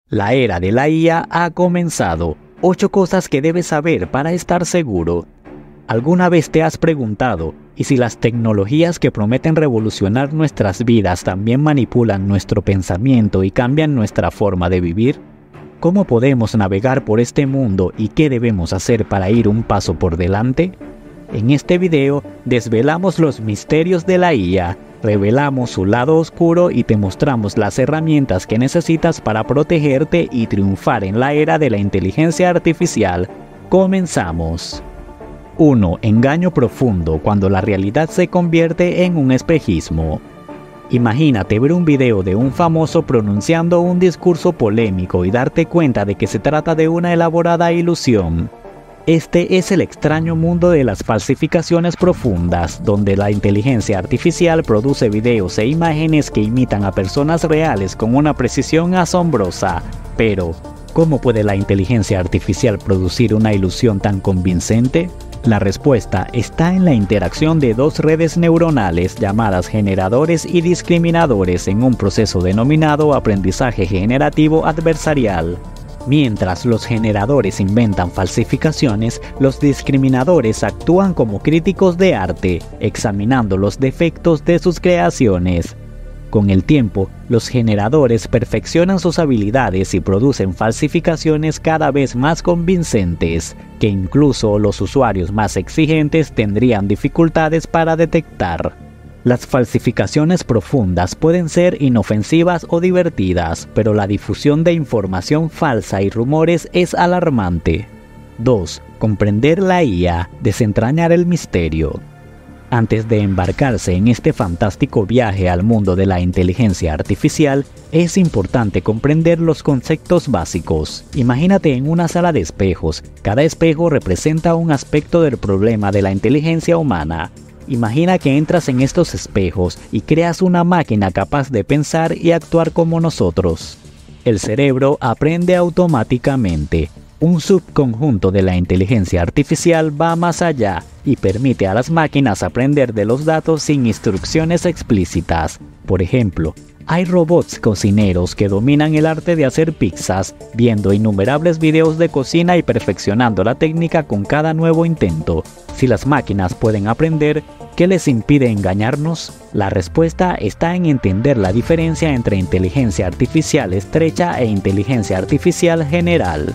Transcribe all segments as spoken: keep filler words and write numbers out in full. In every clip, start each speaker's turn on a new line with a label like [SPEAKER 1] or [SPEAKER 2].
[SPEAKER 1] La era de la I A ha comenzado. ocho cosas que debes saber para estar seguro. ¿Alguna vez te has preguntado, ¿y si las tecnologías que prometen revolucionar nuestras vidas también manipulan nuestro pensamiento y cambian nuestra forma de vivir? ¿Cómo podemos navegar por este mundo y qué debemos hacer para ir un paso por delante? En este video desvelamos los misterios de la I A, revelamos su lado oscuro y te mostramos las herramientas que necesitas para protegerte y triunfar en la era de la inteligencia artificial. Comenzamos. uno. Engaño profundo, cuando la realidad se convierte en un espejismo. Imagínate ver un video de un famoso pronunciando un discurso polémico y darte cuenta de que se trata de una elaborada ilusión. Este es el extraño mundo de las falsificaciones profundas, donde la inteligencia artificial produce videos e imágenes que imitan a personas reales con una precisión asombrosa. Pero, ¿cómo puede la inteligencia artificial producir una ilusión tan convincente? La respuesta está en la interacción de dos redes neuronales llamadas generadores y discriminadores en un proceso denominado aprendizaje generativo adversarial. Mientras los generadores inventan falsificaciones, los discriminadores actúan como críticos de arte, examinando los defectos de sus creaciones. Con el tiempo, los generadores perfeccionan sus habilidades y producen falsificaciones cada vez más convincentes, que incluso los usuarios más exigentes tendrían dificultades para detectar. Las falsificaciones profundas pueden ser inofensivas o divertidas, pero la difusión de información falsa y rumores es alarmante. dos. Comprender la I A, desentrañar el misterio. Antes de embarcarse en este fantástico viaje al mundo de la inteligencia artificial, es importante comprender los conceptos básicos. Imagínate en una sala de espejos. Cada espejo representa un aspecto del problema de la inteligencia humana. Imagina que entras en estos espejos y creas una máquina capaz de pensar y actuar como nosotros. El cerebro aprende automáticamente. Un subconjunto de la inteligencia artificial va más allá y permite a las máquinas aprender de los datos sin instrucciones explícitas. Por ejemplo, hay robots cocineros que dominan el arte de hacer pizzas, viendo innumerables videos de cocina y perfeccionando la técnica con cada nuevo intento. Si las máquinas pueden aprender, ¿qué les impide engañarnos? La respuesta está en entender la diferencia entre inteligencia artificial estrecha e inteligencia artificial general.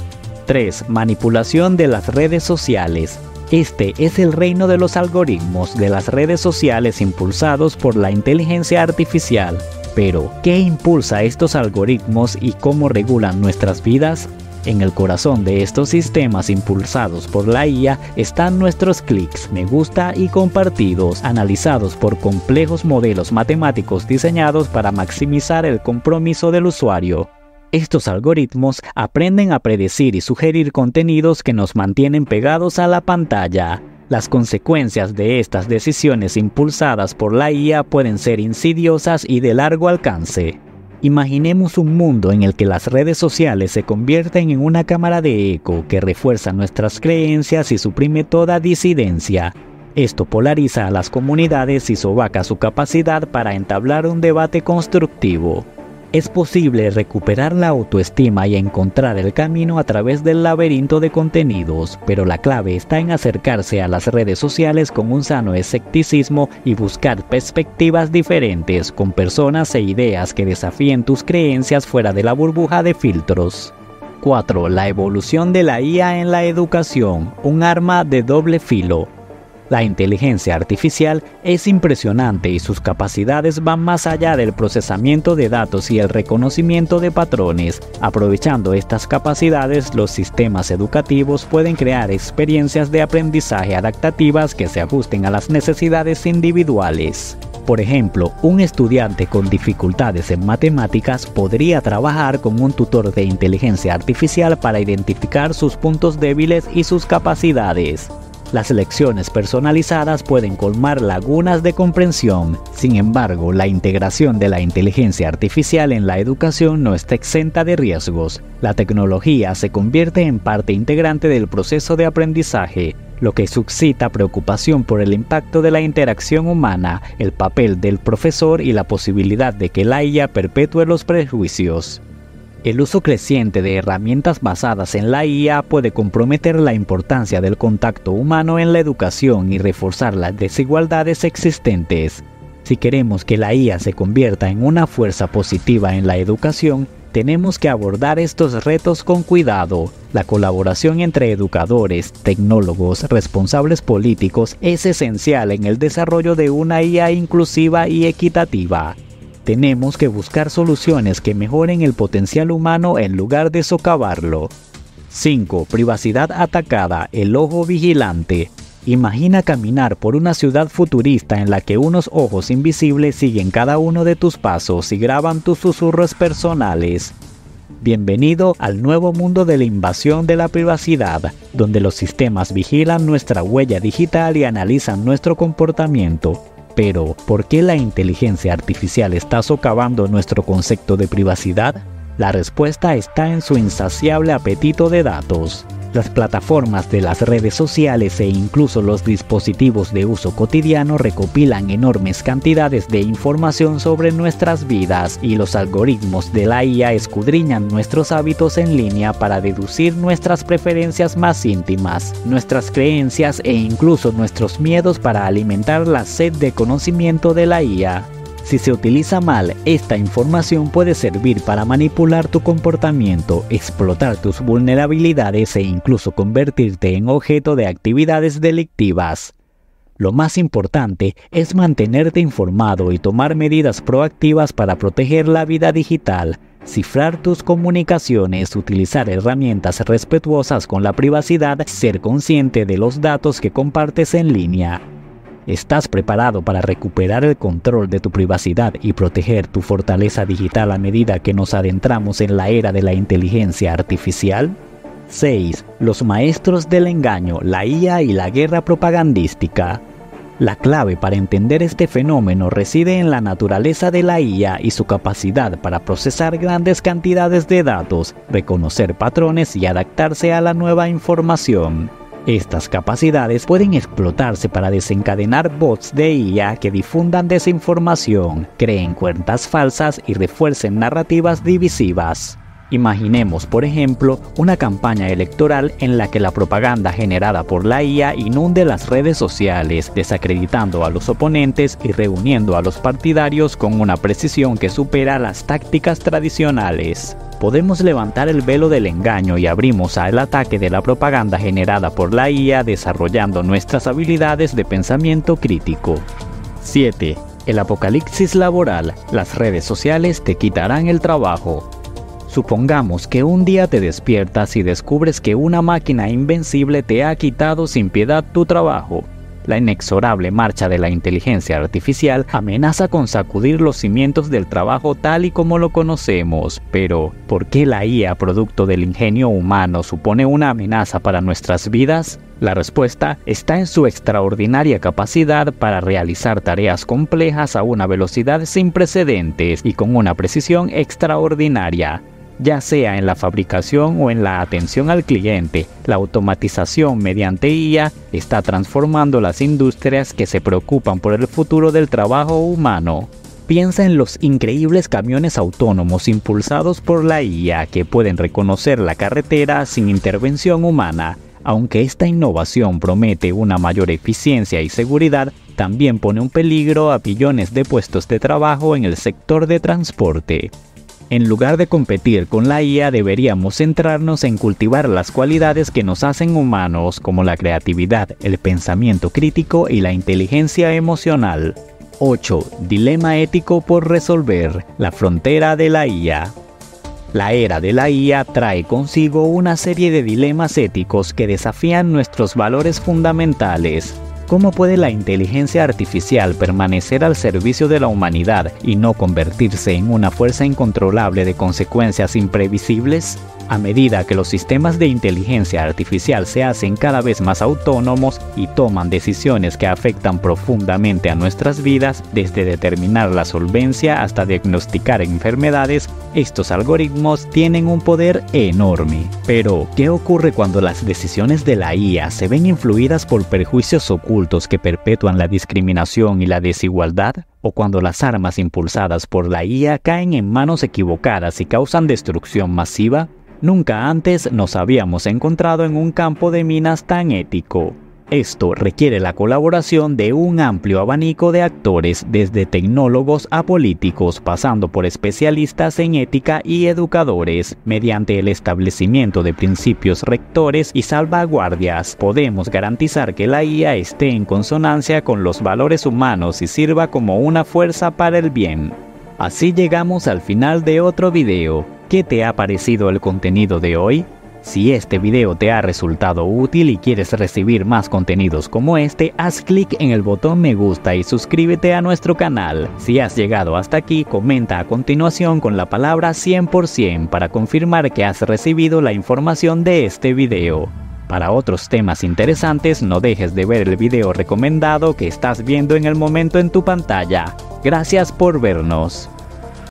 [SPEAKER 1] tres. Manipulación de las redes sociales. Este es el reino de los algoritmos de las redes sociales impulsados por la inteligencia artificial. Pero, ¿qué impulsa estos algoritmos y cómo regulan nuestras vidas? En el corazón de estos sistemas impulsados por la I A están nuestros clics, me gusta y compartidos, analizados por complejos modelos matemáticos diseñados para maximizar el compromiso del usuario. Estos algoritmos aprenden a predecir y sugerir contenidos que nos mantienen pegados a la pantalla. Las consecuencias de estas decisiones impulsadas por la I A pueden ser insidiosas y de largo alcance. Imaginemos un mundo en el que las redes sociales se convierten en una cámara de eco que refuerza nuestras creencias y suprime toda disidencia. Esto polariza a las comunidades y sobaca su capacidad para entablar un debate constructivo. Es posible recuperar la autoestima y encontrar el camino a través del laberinto de contenidos, pero la clave está en acercarse a las redes sociales con un sano escepticismo y buscar perspectivas diferentes con personas e ideas que desafíen tus creencias fuera de la burbuja de filtros. cuatro. La evolución de la I A en la educación, un arma de doble filo. La inteligencia artificial es impresionante y sus capacidades van más allá del procesamiento de datos y el reconocimiento de patrones. Aprovechando estas capacidades, los sistemas educativos pueden crear experiencias de aprendizaje adaptativas que se ajusten a las necesidades individuales. Por ejemplo, un estudiante con dificultades en matemáticas podría trabajar con un tutor de inteligencia artificial para identificar sus puntos débiles y sus capacidades. Las lecciones personalizadas pueden colmar lagunas de comprensión. Sin embargo, la integración de la inteligencia artificial en la educación no está exenta de riesgos. La tecnología se convierte en parte integrante del proceso de aprendizaje, lo que suscita preocupación por el impacto de la interacción humana, el papel del profesor y la posibilidad de que la I A perpetúe los prejuicios. El uso creciente de herramientas basadas en la I A puede comprometer la importancia del contacto humano en la educación y reforzar las desigualdades existentes. Si queremos que la I A se convierta en una fuerza positiva en la educación, tenemos que abordar estos retos con cuidado. La colaboración entre educadores, tecnólogos, responsables políticos es esencial en el desarrollo de una I A inclusiva y equitativa. Tenemos que buscar soluciones que mejoren el potencial humano en lugar de socavarlo. cinco. Privacidad atacada, el ojo vigilante. Imagina caminar por una ciudad futurista en la que unos ojos invisibles siguen cada uno de tus pasos y graban tus susurros personales. Bienvenido al nuevo mundo de la invasión de la privacidad, donde los sistemas vigilan nuestra huella digital y analizan nuestro comportamiento. Pero, ¿por qué la inteligencia artificial está socavando nuestro concepto de privacidad? La respuesta está en su insaciable apetito de datos. Las plataformas de las redes sociales e incluso los dispositivos de uso cotidiano recopilan enormes cantidades de información sobre nuestras vidas y los algoritmos de la I A escudriñan nuestros hábitos en línea para deducir nuestras preferencias más íntimas, nuestras creencias e incluso nuestros miedos para alimentar la sed de conocimiento de la I A. Si se utiliza mal, esta información puede servir para manipular tu comportamiento, explotar tus vulnerabilidades e incluso convertirte en objeto de actividades delictivas. Lo más importante es mantenerte informado y tomar medidas proactivas para proteger la vida digital, cifrar tus comunicaciones, utilizar herramientas respetuosas con la privacidad, ser consciente de los datos que compartes en línea. ¿Estás preparado para recuperar el control de tu privacidad y proteger tu fortaleza digital a medida que nos adentramos en la era de la inteligencia artificial? seis. Los maestros del engaño, la I A y la guerra propagandística. La clave para entender este fenómeno reside en la naturaleza de la I A y su capacidad para procesar grandes cantidades de datos, reconocer patrones y adaptarse a la nueva información. Estas capacidades pueden explotarse para desencadenar bots de I A que difundan desinformación, creen cuentas falsas y refuercen narrativas divisivas. Imaginemos, por ejemplo, una campaña electoral en la que la propaganda generada por la I A inunde las redes sociales, desacreditando a los oponentes y reuniendo a los partidarios con una precisión que supera las tácticas tradicionales. Podemos levantar el velo del engaño y abrimos al ataque de la propaganda generada por la I A desarrollando nuestras habilidades de pensamiento crítico. siete. El apocalipsis laboral. Las redes sociales te quitarán el trabajo. Supongamos que un día te despiertas y descubres que una máquina invencible te ha quitado sin piedad tu trabajo. La inexorable marcha de la inteligencia artificial amenaza con sacudir los cimientos del trabajo tal y como lo conocemos. Pero, ¿por qué la I A, producto del ingenio humano, supone una amenaza para nuestras vidas? La respuesta está en su extraordinaria capacidad para realizar tareas complejas a una velocidad sin precedentes y con una precisión extraordinaria. Ya sea en la fabricación o en la atención al cliente, la automatización mediante I A está transformando las industrias que se preocupan por el futuro del trabajo humano. Piensa en los increíbles camiones autónomos impulsados por la I A que pueden reconocer la carretera sin intervención humana. Aunque esta innovación promete una mayor eficiencia y seguridad, también pone en peligro a billones de puestos de trabajo en el sector de transporte. En lugar de competir con la I A, deberíamos centrarnos en cultivar las cualidades que nos hacen humanos, como la creatividad, el pensamiento crítico y la inteligencia emocional. ocho. Dilema ético por resolver. La frontera de la I A. La era de la I A trae consigo una serie de dilemas éticos que desafían nuestros valores fundamentales. ¿Cómo puede la inteligencia artificial permanecer al servicio de la humanidad y no convertirse en una fuerza incontrolable de consecuencias imprevisibles? A medida que los sistemas de inteligencia artificial se hacen cada vez más autónomos y toman decisiones que afectan profundamente a nuestras vidas, desde determinar la solvencia hasta diagnosticar enfermedades, estos algoritmos tienen un poder enorme. Pero, ¿qué ocurre cuando las decisiones de la I A se ven influidas por perjuicios ocultos adultos que perpetúan la discriminación y la desigualdad, o cuando las armas impulsadas por la I A caen en manos equivocadas y causan destrucción masiva, nunca antes nos habíamos encontrado en un campo de minas tan ético. Esto requiere la colaboración de un amplio abanico de actores, desde tecnólogos a políticos, pasando por especialistas en ética y educadores. Mediante el establecimiento de principios rectores y salvaguardias, podemos garantizar que la I A esté en consonancia con los valores humanos y sirva como una fuerza para el bien. Así llegamos al final de otro video. ¿Qué te ha parecido el contenido de hoy? Si este video te ha resultado útil y quieres recibir más contenidos como este, haz clic en el botón me gusta y suscríbete a nuestro canal. Si has llegado hasta aquí, comenta a continuación con la palabra cien por ciento para confirmar que has recibido la información de este video. Para otros temas interesantes, no dejes de ver el video recomendado que estás viendo en el momento en tu pantalla. Gracias por vernos.